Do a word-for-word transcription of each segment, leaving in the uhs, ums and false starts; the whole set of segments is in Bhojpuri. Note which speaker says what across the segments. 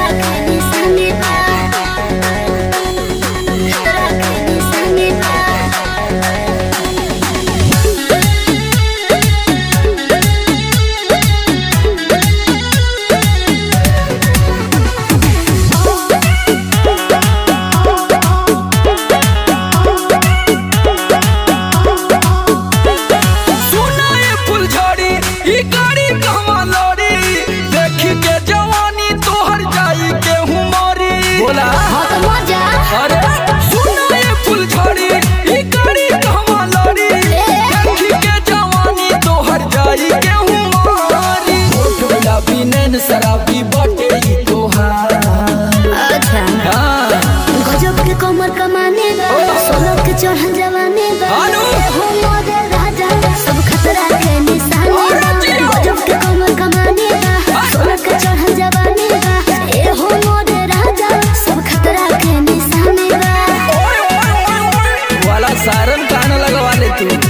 Speaker 1: शराबी बाटे तोहार।
Speaker 2: अच्छा गजब के कमर कमाने बा, सोलह के चढ़ल जवाने बा, हो मोरे राजा सब खतरा के निशाने बा। गजब के कमर कमाने बा, सोलह के चढ़ल जवाने बा, ए हो मोरे राजा सब खतरा के निशाने बा।
Speaker 1: वाला सारन कान लगवा ले तू।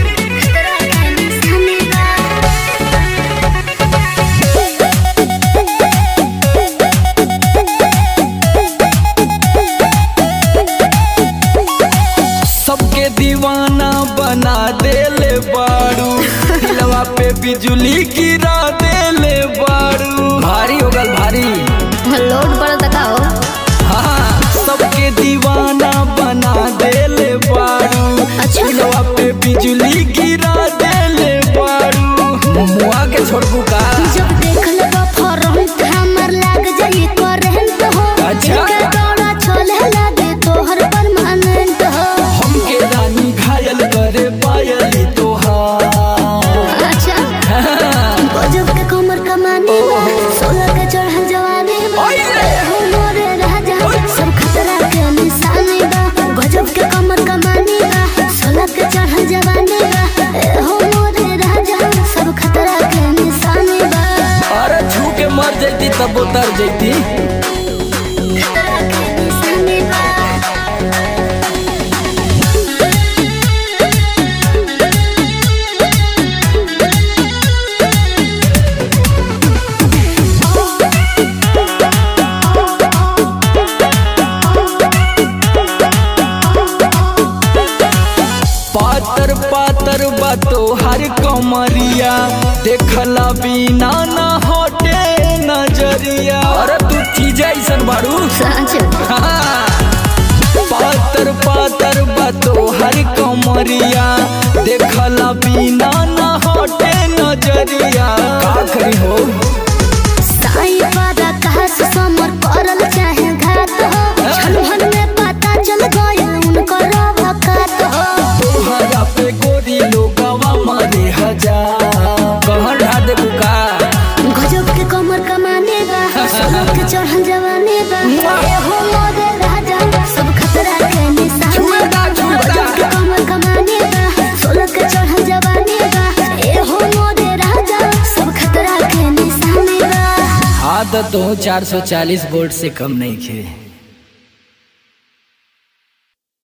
Speaker 1: दीवाना बना देले बाड़ू, दिलवा पे बिजली गिरा देले बाड़ू। भारी हो गल भारी
Speaker 2: लोड पर तकाओ।
Speaker 1: हाँ सबके दीवाना बना देले बाड़ू,
Speaker 2: अच्छा
Speaker 1: दिलवा पे बिजली गिरा देले बाड़ू। मुआ के छोड़बू का
Speaker 2: जब देख ले फरहत हमर लाग जाई करंट हो।
Speaker 1: अच्छा
Speaker 2: दौड़ा छोले लागे तोहर परमानेंट हो।
Speaker 1: हमके रानी घायल करे पायली तोहार।
Speaker 2: अच्छा गजब के कमर कमाने बा, सोलह के चढ़ल जवानी बा, हो मोरे राजा सब खतरा के निशाने बा। गजब के कमर कमाने बा, सोलह के चढ़ल जवानी बा, हो मोरे राजा सब खतरा के निशाने बा।
Speaker 1: अरे छू के मर जैती तब उतर जैती।
Speaker 2: खतरा के निशाने बा।
Speaker 1: पातर पातर बातो हर कमरिया, देखला बिना ना हटे नजरिया। अरे तू चीज ऐसन बाड़ू। पातर पातर बातो हर कमरिया, देखला बिना ना हटे नजरिया। का करी हो
Speaker 2: साई वादा कहा से समर करल चाहे घात हो, छलहन में पता चल गया उनकर वकात हो।
Speaker 1: तोहरा पे गोरी लोगवा मारे हजार, कहर ढा दे बुका।
Speaker 2: गजब के कमर कमाने बा, सोलह के चढ़ल जवाने बा, ए हो मोरे राजा सब खतरा के निशाने बा। गजब के कमर कमाने बा, सोलह के चढ़ल जवाने बा, ए हो मोरे राजा सब खतरा के निशाने बा।
Speaker 1: हाँ तो चार सौ चालीस वोल्ट से कम नहीं खे।